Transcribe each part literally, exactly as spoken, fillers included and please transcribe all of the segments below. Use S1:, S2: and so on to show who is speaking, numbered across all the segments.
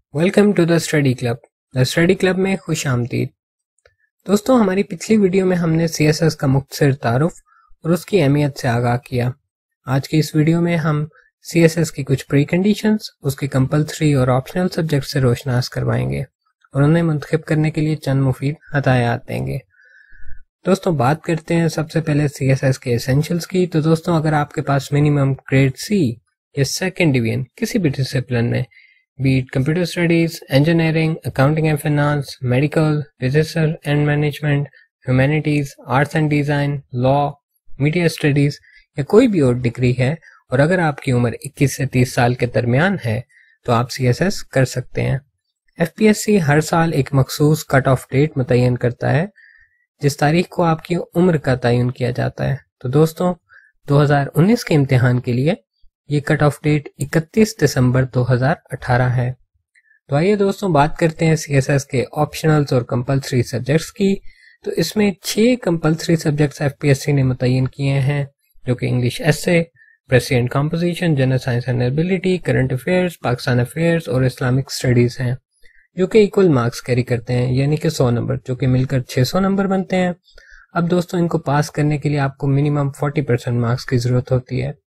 S1: Welcome to the study club the study club میں خوش آمدید دوستوں. ہماری پچھلی ویڈیو میں ہم نے سی ایس ایس کا مختصر تعارف اور اس کی اہمیت سے آگاہ کیا. آج کی اس ویڈیو میں ہم سی ایس ایس کی کچھ پری کنڈیشنز، اس کے کمپلسری اور آپشنل سبجیکٹ سے روشناس کروائیں گے اور انہیں منتخب کرنے کے لیے چند مفید ہدایات دیں گے. دوستوں بات کرتے ہیں سب سے پہلے سی ایس ایس کے ایسینشلز کی. تو دوستوں اگر آپ کے پاس منیمم گریڈ سی یا سیکنڈ ڈویژن کسی بھی ڈسپلن میں، be it computer studies, engineering, accounting and finance, medical, business and management, humanities, arts and design, law, media studies یا کوئی بھی اور ڈگری ہے، اور اگر آپ کی عمر اکیس سے تیس سال کے درمیان ہے تو آپ سی ایس ایس کر سکتے ہیں. ایف پی ایس سی ہر سال ایک مخصوص کٹ آف ڈیٹ متعین کرتا ہے جس تاریخ کو آپ کی عمر کا تعین کیا جاتا ہے. تو دوستوں دو ہزار انیس کے امتحان کے لیے یہ کٹ آف ڈیٹ اکتیس دسمبر دو ہزار اٹھارہ ہے. تو آئیے دوستوں بات کرتے ہیں سی ایس ایس کے آپشنلز اور کمپلسری سبجیکٹس کی. تو اس میں چھ compulsory subjects F P S C نے متعین کیے ہیں، جو کہ English essay, precis and composition, general science and ability, current affairs, Pakistan affairs اور اسلامک اسٹڈیز ہیں، جو کہ ایکول مارکس کیری کرتے ہیں، یعنی کہ سو نمبر، جو کہ مل کر چھ سو نمبر بنتے ہیں. اب دوستوں ان کو پاس کرنے کے لیے آپ کو منیمم چالیس پرسنٹ مارکس کی ضرورت ہوتی ہے.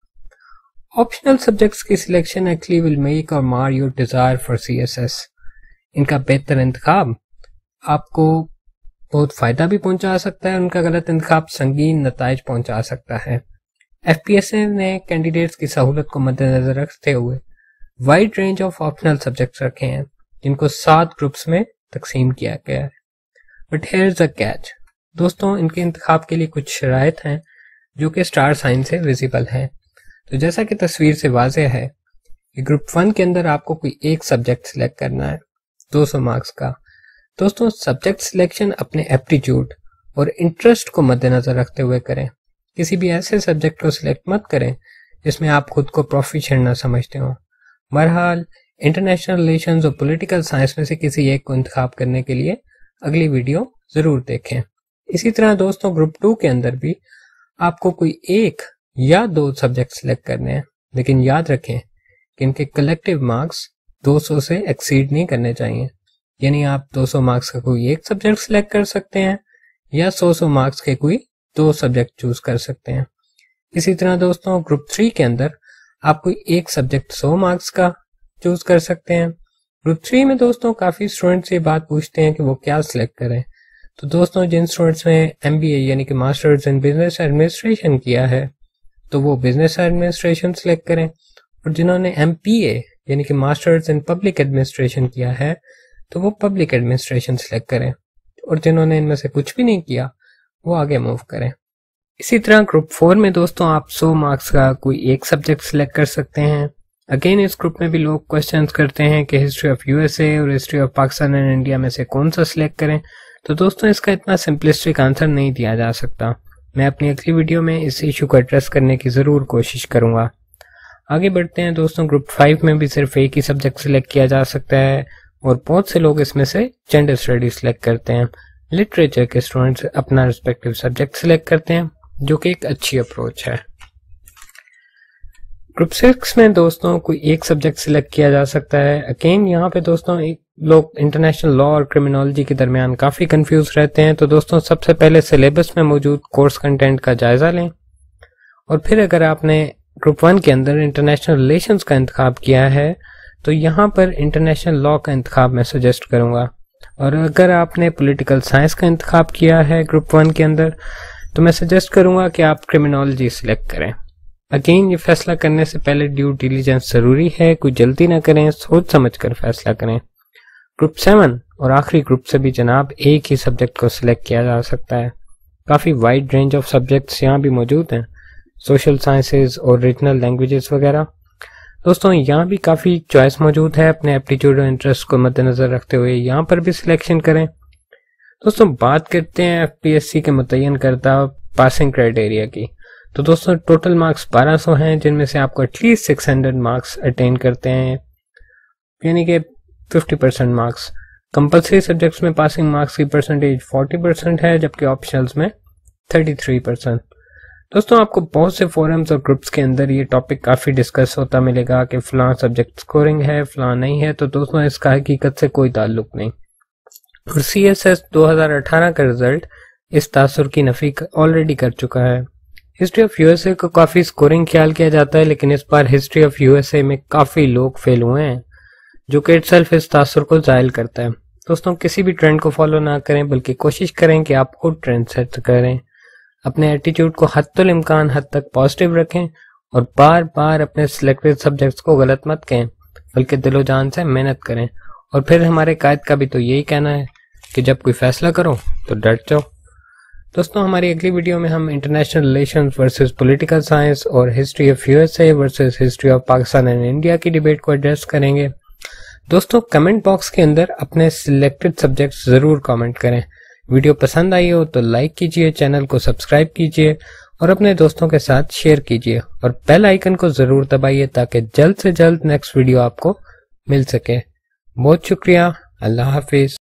S1: آپشنل سبجیکٹس کی selection actually will make or mar your desire for C S S. ان کا بہتر انتخاب آپ کو بہت فائدہ بھی پہنچا سکتا ہے، ان کا غلط انتخاب سنگین نتائج پہنچا سکتا ہے. ایف پی ایس سی نے کینڈیڈیٹس کی سہولت کو مد نظر رکھتے ہوئے wide range of optional subjects رکھے ہیں، جن کو سات گروپس میں تقسیم کیا گیا ہے. But here is a catch. دوستوں ان کے انتخاب کے لیے کچھ شرائط ہیں جو کہ اسٹار سائن سے ویزیبل ہیں. تو جیسا کہ تصویر سے واضح ہے کہ گروپ ون کے اندر آپ کو کوئی ایک سبجیکٹ سلیکٹ کرنا ہے دو سو مارکس کا. دوستوں سبجیکٹ سلیکشن اپنے ایپٹیچیوڈ اور انٹرسٹ کو مد نظر رکھتے ہوئے کریں. کسی بھی ایسے سبجیکٹ کو سلیکٹ مت کریں جس میں آپ خود کو پروفیشنل نہ سمجھتے ہوں. بہرحال انٹرنیشنل ریلیشنز اور پولیٹیکل سائنس میں سے کسی ایک کو انتخاب کرنے کے لیے اگلی ویڈیو ضرور دیکھیں. اسی طرح دوستوں گروپ ٹو کے اندر بھی آپ کو کوئی ایک یا دو سبجیکٹ سلیکٹ کرنے ہیں، لیکن یاد رکھیں کہ ان کے کلیکٹیو مارکس دو سو سے ایکسیڈ نہیں کرنے چاہیے. یعنی آپ دو سو مارکس کا کوئی ایک سبجیکٹ سلیکٹ کر سکتے ہیں یا سو سو مارکس کے کوئی دو سبجیکٹ چوز کر سکتے ہیں. اسی طرح دوستوں گروپ تھری کے اندر آپ کوئی ایک سبجیکٹ سو مارکس کا چوز کر سکتے ہیں. گروپ تھری میں دوستوں کافی اسٹوڈنٹس یہ بات پوچھتے ہیں کہ وہ کیا سلیکٹ کریں. تو دوستوں جن اسٹوڈنٹس نے ایم بی اے یعنی کہ ماسٹرز ان بزنس ایڈمنسٹریشن کیا ہے تو وہ بزنس ایڈمنسٹریشن سلیکٹ کریں، اور جنہوں نے ایم پی اے یعنی کہ ماسٹرز ان پبلک ایڈمنسٹریشن کیا ہے تو وہ پبلک ایڈمنسٹریشن سلیکٹ کریں، اور جنہوں نے ان میں سے کچھ بھی نہیں کیا وہ آگے موو کریں. اسی طرح گروپ فور میں دوستوں آپ سو مارکس کا کوئی ایک سبجیکٹ سلیکٹ کر سکتے ہیں. اگین اس گروپ میں بھی لوگ کوشچنز کرتے ہیں کہ history of U S A اور history of Pakistan and India میں سے کون سا سلیکٹ کریں. تو دوستوں اس کا اتنا سمپلسٹک آنسر نہیں دیا جا سکتا. میں اپنی اگلی ویڈیو میں اس ایشو کو ایڈریس کرنے کی ضرور کوشش کروں گا. آگے بڑھتے ہیں دوستوں. گروپ فائیو میں بھی صرف ایک ہی سبجیکٹ سلیکٹ کیا جا سکتا ہے، اور بہت سے لوگ اس میں سے جنڈر اسٹڈیز سلیکٹ کرتے ہیں. لٹریچر کے اسٹوڈنٹس اپنا رسپیکٹیو سبجیکٹ سلیکٹ کرتے ہیں، جو کہ ایک اچھی اپروچ ہے. گروپ سکس میں دوستوں کوئی ایک سبجیکٹ سلیکٹ کیا جا سکتا ہے. اگین یہاں پہ دوستوں لوگ انٹرنیشنل لا اور کرمنالوجی کے درمیان کافی کنفیوز رہتے ہیں. تو دوستوں سب سے پہلے سلیبس میں موجود کورس کنٹینٹ کا جائزہ لیں، اور پھر اگر آپ نے گروپ ون کے اندر انٹرنیشنل ریلیشنز کا انتخاب کیا ہے تو یہاں پر انٹرنیشنل لا کا انتخاب میں سجیسٹ کروں گا. اور اگر آپ نے پولیٹیکل سائنس کا انتخاب کیا ہے گروپ ون کے اندر تو میں سجیسٹ کروں گا کہ آپ کرمنالوجی سلیکٹ کریں. اگین یہ فیصلہ کرنے سے پہلے ڈیو ڈیلیجنس ضروری ہے، کوئی جلدی نہ کریں، سوچ سمجھ کر فیصلہ کریں. گروپ سیون اور آخری گروپ سے بھی جناب ایک ہی سبجیکٹ کو سلیکٹ کیا جا سکتا ہے. کافی وائڈ رینج آف سبجیکٹس یہاں بھی موجود ہیں، سوشل سائنسز اور ریجنل لینگویجز وغیرہ. دوستوں یہاں بھی کافی چوائس موجود ہے. اپنے ایپٹیچیوڈ اور انٹرسٹ کو مد نظر رکھتے ہوئے یہاں پر بھی سلیکشن کریں. دوستوں بات کرتے ہیں ایف پی ایس سی کے متعین کردہ پاسنگ کرائٹیریا کی. تو دوستوں ٹوٹل مارکس بارہ سو ہیں، جن میں سے آپ کو at least six hundred marks attain کرتے ہیں، یعنی کہ fifty percent marks. Compulsory subjects میں پاسنگ مارکس کی پرسنٹیج فورٹی پرسینٹ ہے، جبکہ آپشنلز میں تھرٹی تھری پرسینٹ. दोस्तों आपको बहुत से फॉरम्स और ग्रुप्स के अंदर ये टॉपिक काफ़ी डिस्कस होता मिलेगा कि फ़लाँ सब्जेक्ट स्कोरिंग है, फ़लाँ नहीं है। तो दोस्तों इसका हकीकत से कोई ताल्लुक नहीं। और सी एस एस दो हज़ार अठारह का रिजल्ट इस तासुर की नफ़ी ऑलरेडी कर चुका है। हिस्ट्री ऑफ यूएसए को काफ़ी स्कोरिंग ख्याल किया जाता है, लेकिन इस बार हिस्ट्री ऑफ यूएसए में काफ़ी लोग फेल हुए हैं, जो कि इटसेल्फ इस तासुर को ज़ायल करता है। दोस्तों किसी भी ट्रेंड को फॉलो ना करें, बल्कि कोशिश करें कि आप खुद ट्रेंड सेट करें। अपने एटीट्यूड को हद्दुल इम्कान हद तक पॉजिटिव रखें और बार बार अपने सिलेक्टेड सब्जेक्ट्स को गलत मत कहें, बल्कि दिलो जान से मेहनत करें। और फिर हमारे कायद का भी तो यही कहना है कि जब कोई फैसला करो तो डट जाओ। दोस्तों हमारी अगली वीडियो में हम international relations versus political science और history of USA versus history of Pakistan and India की डिबेट को एड्रेस करेंगे। दोस्तों कमेंट बॉक्स के अंदर अपने सिलेक्टेड सब्जेक्ट्स ज़रूर कमेंट करें। वीडियो पसंद आई हो तो लाइक कीजिए, चैनल को सब्सक्राइब कीजिए और अपने दोस्तों के साथ शेयर कीजिए और बेल आइकन को ज़रूर दबाइए ताकि जल्द से जल्द नेक्स्ट वीडियो आपको मिल सके। बहुत शुक्रिया। अल्लाह हाफिज़।